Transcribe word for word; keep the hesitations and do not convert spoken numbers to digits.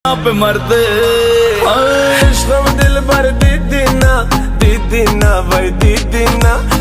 पे मरते इश्क़ में दिल भर दीदी ना, दीदी ना भाई दीदी ना।